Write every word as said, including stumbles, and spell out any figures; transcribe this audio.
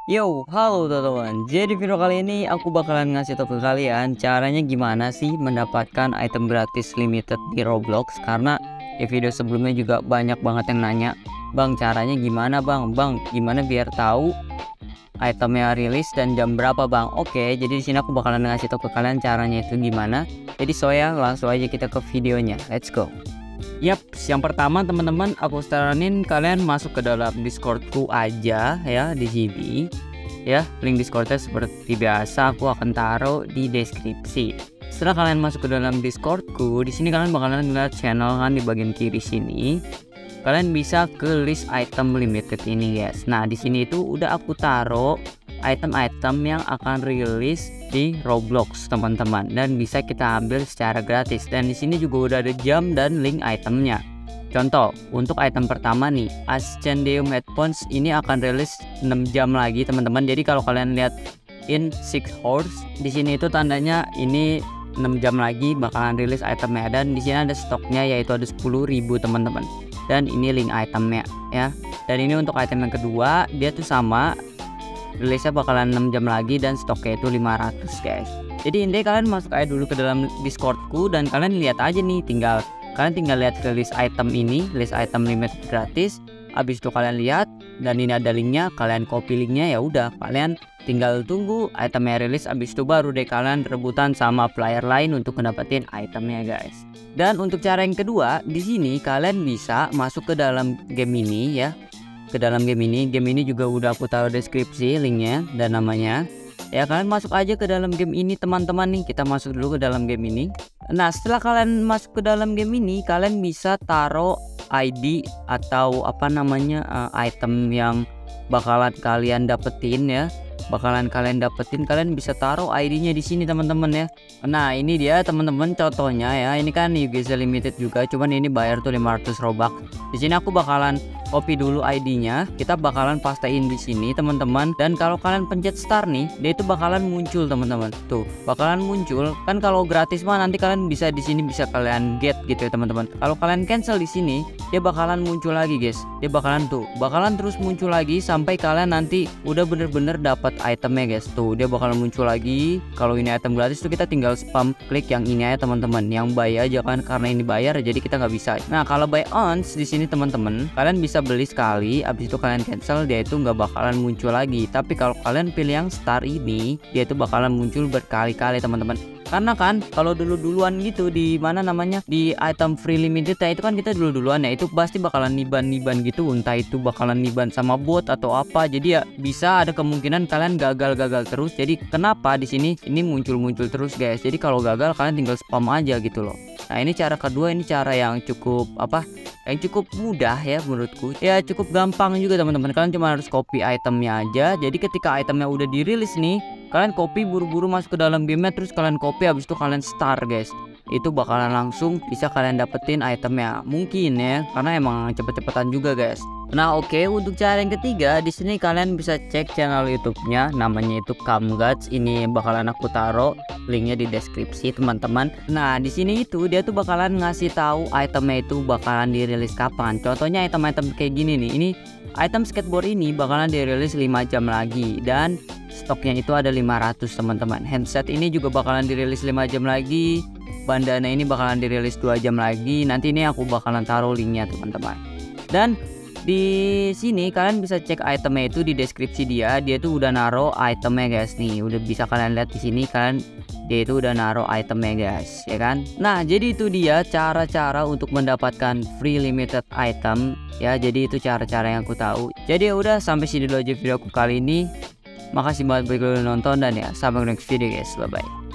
Yo, halo teman-teman. Jadi video kali ini aku bakalan ngasih tau ke kalian caranya gimana sih mendapatkan item gratis limited di Roblox. Karena di video sebelumnya juga banyak banget yang nanya, Bang caranya gimana bang? Bang gimana biar tahu itemnya rilis dan jam berapa bang? Oke, jadi di sini aku bakalan ngasih tau ke kalian caranya itu gimana. Jadi so ya langsung aja kita ke videonya. Let's go. Yap, yang pertama teman-teman aku saranin kalian masuk ke dalam Discordku aja ya di sini. Ya, link Discordnya seperti biasa aku akan taruh di deskripsi. Setelah kalian masuk ke dalam Discordku, di sini kalian bakalan lihat channel kan di bagian kiri sini. Kalian bisa ke list item limited ini guys. Nah, di sini itu udah aku taruh item-item yang akan rilis di Roblox teman-teman, dan bisa kita ambil secara gratis. Dan di sini juga udah ada jam dan link itemnya. Contoh untuk item pertama nih, Ascendium Headphones ini akan rilis enam jam lagi teman-teman. Jadi kalau kalian lihat in six hours di sini itu tandanya ini enam jam lagi bakalan rilis itemnya, dan di sini ada stoknya yaitu ada sepuluh ribu teman-teman. Dan ini link itemnya ya. Dan ini untuk item yang kedua, dia tuh sama, rilisnya bakalan enam jam lagi dan stoknya itu lima ratus guys. Jadi intinya kalian masuk aja dulu ke dalam Discordku dan kalian lihat aja nih, tinggal kalian tinggal lihat list item ini, list item limited gratis. Habis itu kalian lihat dan ini ada linknya, kalian copy linknya, ya udah kalian tinggal tunggu itemnya rilis. Habis itu baru deh kalian rebutan sama player lain untuk mendapatkan itemnya guys. Dan untuk cara yang kedua, di sini kalian bisa masuk ke dalam game ini ya. Ke dalam game ini, game ini juga udah aku taruh deskripsi linknya dan namanya. Ya kalian masuk aja ke dalam game ini teman-teman nih. Kita masuk dulu ke dalam game ini. Nah setelah kalian masuk ke dalam game ini, kalian bisa taruh I D atau apa namanya uh, item yang bakalan kalian dapetin ya. Bakalan kalian dapetin, kalian bisa taruh I D-nya di sini teman-teman ya. Nah ini dia teman-teman contohnya ya. Ini kan U G C limited juga, cuman ini bayar tuh lima ratus Robux. Di sini aku bakalan copy dulu I D-nya, kita bakalan pastein di sini teman-teman. Dan kalau kalian pencet start nih, dia itu bakalan muncul teman-teman. Tuh, bakalan muncul. Kan kalau gratis mah nanti kalian bisa di sini bisa kalian get gitu ya teman-teman. Kalau kalian cancel di sini, dia bakalan muncul lagi guys. Dia bakalan tuh, bakalan terus muncul lagi sampai kalian nanti udah bener-bener dapat itemnya guys. Tuh, dia bakalan muncul lagi. Kalau ini item gratis tuh kita tinggal spam klik yang ini aja teman-teman. Yang buy aja kan, karena ini bayar jadi kita nggak bisa. Nah, kalau buy ons di sini teman-teman, kalian bisa beli sekali, habis itu kalian cancel, dia itu nggak bakalan muncul lagi. Tapi kalau kalian pilih yang star ini, dia itu bakalan muncul berkali-kali teman-teman. Karena kan kalau dulu-duluan gitu di mana namanya di item free limited ya, itu kan kita dulu-duluan ya, itu pasti bakalan niban-niban gitu, entah itu bakalan niban sama bot atau apa. Jadi ya bisa ada kemungkinan kalian gagal-gagal terus. Jadi kenapa di sini ini muncul-muncul terus guys. Jadi kalau gagal kalian tinggal spam aja gitu loh. Nah ini cara kedua, ini cara yang cukup apa yang cukup mudah ya menurutku, ya cukup gampang juga teman-teman. Kalian cuma harus copy itemnya aja. Jadi ketika itemnya udah dirilis nih, kalian copy buru-buru masuk ke dalam gamenya, terus kalian copy, habis itu kalian start guys. Itu bakalan langsung bisa kalian dapetin itemnya mungkin ya, karena emang cepet-cepetan juga guys. Nah oke, okay, untuk cara yang ketiga di sini kalian bisa cek channel YouTube-nya, namanya itu Camguts. Ini bakalan aku taruh linknya di deskripsi teman-teman. Nah di sini itu dia tuh bakalan ngasih tahu itemnya itu bakalan dirilis kapan. Contohnya item-item kayak gini nih. Ini item skateboard ini bakalan dirilis lima jam lagi dan stoknya itu ada lima ratus teman-teman. Handset ini juga bakalan dirilis lima jam lagi. Bandana ini bakalan dirilis dua jam lagi. Nanti ini aku bakalan taruh linknya teman-teman. Dan di sini kalian bisa cek itemnya itu di deskripsi dia. Dia tuh udah naro itemnya guys nih. Udah bisa kalian lihat di sini kan. Dia itu udah naro itemnya guys, ya kan. Nah jadi itu dia cara-cara untuk mendapatkan free limited item ya. Jadi itu cara-cara yang aku tahu. Jadi ya udah, sampai sini dulu aja video aku kali ini. Makasih banget buat kalian nonton dan ya sampai next video guys. Bye bye.